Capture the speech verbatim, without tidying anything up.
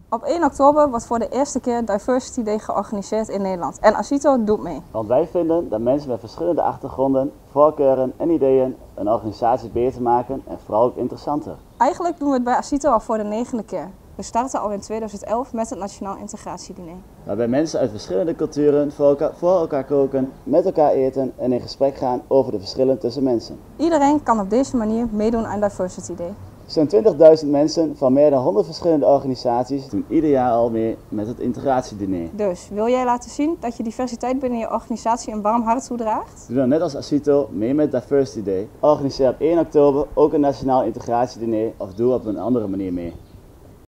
Op één oktober wordt voor de eerste keer Diversity Day georganiseerd in Nederland en ACITO doet mee. Want wij vinden dat mensen met verschillende achtergronden, voorkeuren en ideeën een organisatie beter maken en vooral ook interessanter. Eigenlijk doen we het bij ACITO al voor de negende keer. We starten al in tweeduizend elf met het Nationaal Integratiediner. Waarbij mensen uit verschillende culturen voor elkaar, voor elkaar koken, met elkaar eten en in gesprek gaan over de verschillen tussen mensen. Iedereen kan op deze manier meedoen aan Diversity Day. Zo'n twintigduizend mensen van meer dan honderd verschillende organisaties doen ieder jaar al mee met het integratiediner. Dus wil jij laten zien dat je diversiteit binnen je organisatie een warm hart toedraagt? Doe dan net als ACITO mee met Diversity Day. Organiseer op één oktober ook een nationaal integratiediner of doe op een andere manier mee.